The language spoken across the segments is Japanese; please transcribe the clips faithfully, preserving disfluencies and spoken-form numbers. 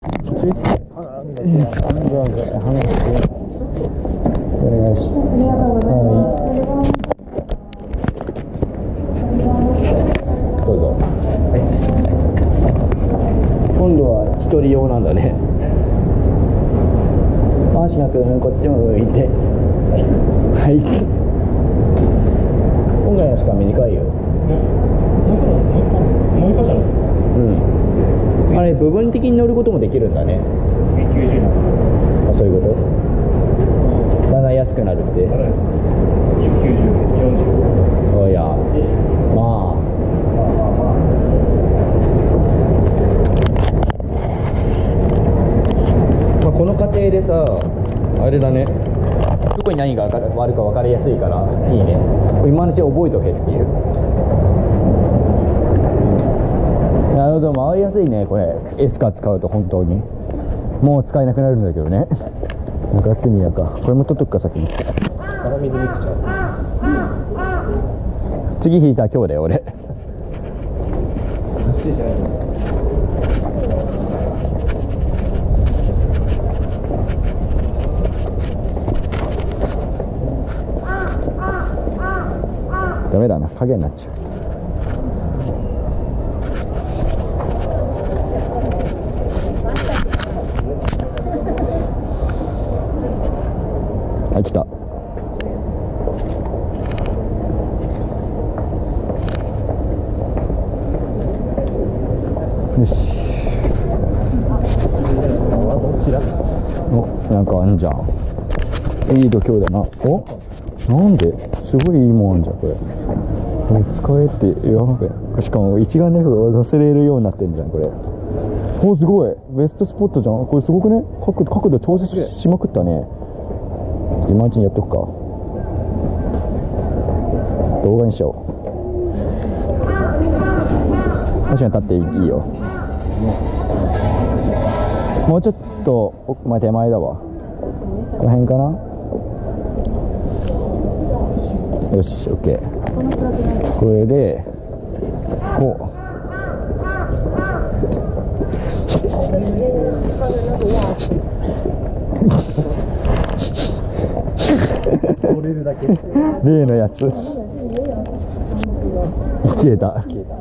お願いします。どうぞ。今度は一人用なんだね。マシナ君、こっちも向いて。はい。今回のしか短いよ。 もう一個じゃないですか。 うん。あれ部分的に乗ることもできるんだね。 次きゅうじゅうなな。 あ、そういうこと。だんだん安くなるって。 次きゅうじゅう、よんじゅう。 おや。まあ。まあこの過程でさ、あれだね。どこに何があるか分かりやすいからいいね。今のうち覚えとけっていう。なるほど、回りやすいねこれ。エスカー使うと本当にもう使えなくなるんだけどね。ガッツミヤか。これも取っとくか先に。 から水ミクチャー。 次引いた今日だよ俺。ダメだな、影になっちゃう。あ、来た。よし。お、なんかあんじゃん。いい度胸だな。お、なんですごいいいもんあんじゃんこれ。使えってやばい。しかも一眼レフが出せれるようになってんじゃんこれ。お、すごいベストスポットじゃんこれ。すごくね。角度角度調節しまくったね。今のうちにやっとくか。動画にしよう。確かに立っていいよ。もうちょっと奥、まあ、手前だわ。この辺かな。よし OK。 これでこう折れるだけ。 例のやつ消えた。消えた。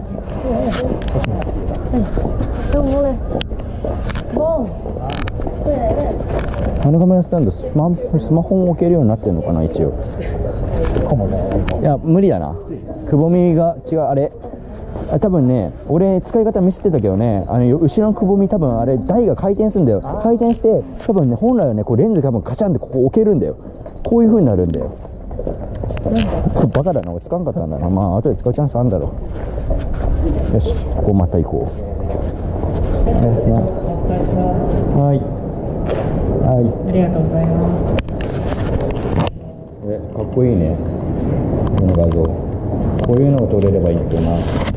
あのカメラスタンドスマスマホも置けるようになってるのかな一応。 かもね。 いや無理だな。くぼみが違う。あれ多分ね、俺使い方見せてたけどね、あの後ろのくぼみ多分あれ台が回転するんだよ。回転して多分ね、本来はねこうレンズが多分カシャンってここ置けるんだよ。こういう風になるんだよ。バカだな、俺使わんかったんだな。まあ後で使うチャンスあるんだろう。よし、ここまた行こう。お願いします。はいはい、 ありがとうございます。 え、かっこいいねこの画像。こういうのを撮れればいいんだけどな。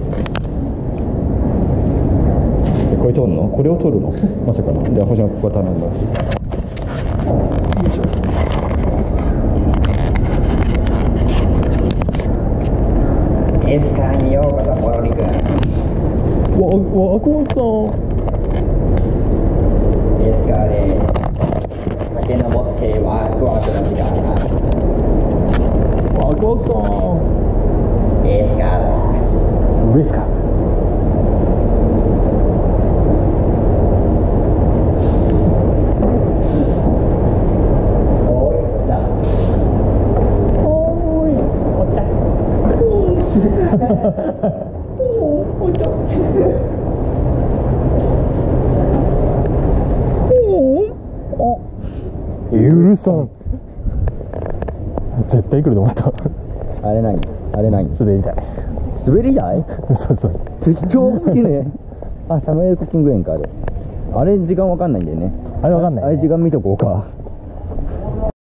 え、これ撮るの？これを撮るの？まさかな。じゃあ星野ここ頼んだ。よいしょ。 エスカーにようこそ、ポロリ君。 わ、わ、こうさん。 エスカーで駆け上ってワクワクの時間だ。 わ、こうさん。 エスカーだ。 ウエスカー。 おい、じゃあ。 おーい、お茶。お茶。 許さん。 絶対来ると思った。 あれ何？あれ何？ 滑り台。 滑り台？ そうそう。 適当好きね。あ、サムエルクッキング園かあれ。あれ時間わかんないんだよね。 あれわかんない、ね。 あれ時間見とこうか。